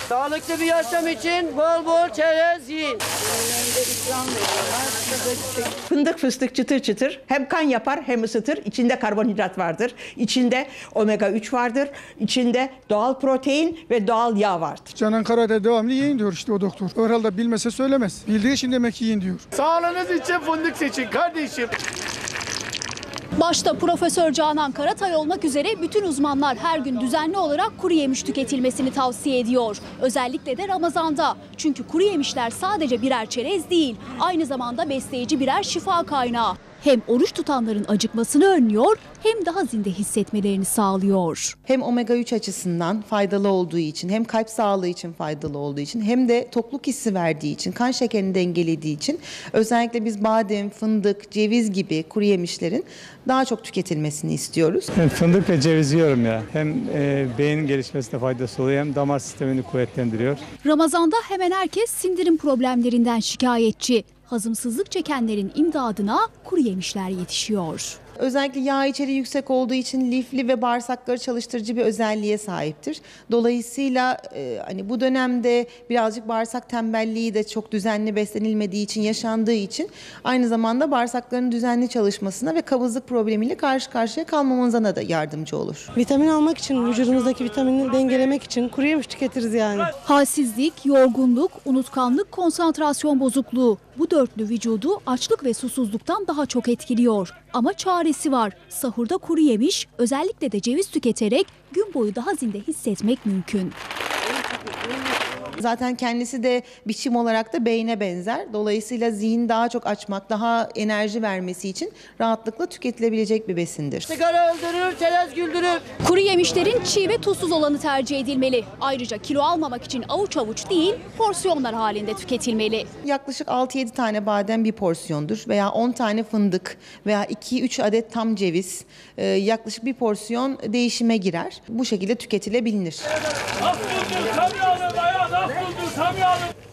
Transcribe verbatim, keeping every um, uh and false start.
Sağlıklı bir yaşam için bol bol çerez yiyin. Fındık fıstık çıtır çıtır hem kan yapar hem ısıtır. İçinde karbonhidrat vardır. İçinde omega üç vardır. İçinde doğal protein ve doğal yağ vardır. Canan Karatay devamlı yiyin diyor işte o doktor. Herhalde bilmese söylemez. Bildiği için demek ki yiyin diyor. Sağlığınız için fındık seçin kardeşim. Başta Profesör Canan Karatay olmak üzere bütün uzmanlar her gün düzenli olarak kuru yemiş tüketilmesini tavsiye ediyor. Özellikle de Ramazan'da. Çünkü kuru yemişler sadece birer çerez değil, aynı zamanda besleyici birer şifa kaynağı. Hem oruç tutanların acıkmasını önlüyor hem daha zinde hissetmelerini sağlıyor. Hem omega üç açısından faydalı olduğu için, hem kalp sağlığı için faydalı olduğu için, hem de tokluk hissi verdiği için, kan şekerini dengelediği için özellikle biz badem, fındık, ceviz gibi kuru yemişlerin daha çok tüketilmesini istiyoruz. Ben fındık ve ceviz yiyorum ya. Hem e, beyin gelişmesine faydası oluyor hem damar sistemini kuvvetlendiriyor. Ramazan'da hemen herkes sindirim problemlerinden şikayetçi. Hazımsızlık çekenlerin imdadına kuru yemişler yetişiyor. Özellikle yağ içeriği yüksek olduğu için lifli ve bağırsakları çalıştırıcı bir özelliğe sahiptir. Dolayısıyla e, hani bu dönemde birazcık bağırsak tembelliği de çok düzenli beslenilmediği için yaşandığı için aynı zamanda bağırsakların düzenli çalışmasına ve kabızlık problemiyle karşı karşıya kalmamanıza da yardımcı olur. Vitamin almak için, vücudumuzdaki vitamini dengelemek için kuru yemiş tüketiriz yani. Halsizlik, yorgunluk, unutkanlık, konsantrasyon bozukluğu. Bu dörtlü vücudu açlık ve susuzluktan daha çok etkiliyor. Ama çaresi var. Sahurda kuru yemiş, özellikle de ceviz tüketerek gün boyu daha zinde hissetmek mümkün. Zaten kendisi de biçim olarak da beyne benzer. Dolayısıyla zihin daha çok açmak, daha enerji vermesi için rahatlıkla tüketilebilecek bir besindir. Sigara öldürür, çerez güldürür. Kuru yemişlerin çiğ ve tuzsuz olanı tercih edilmeli. Ayrıca kilo almamak için avuç avuç değil, porsiyonlar halinde tüketilmeli. Yaklaşık altı yedi tane badem bir porsiyondur veya on tane fındık veya iki üç adet tam ceviz e, yaklaşık bir porsiyon değişime girer. Bu şekilde tüketilebilir. Nasıl buldun? Tabii alın, ayağı nasıl buldun? Tabii alın.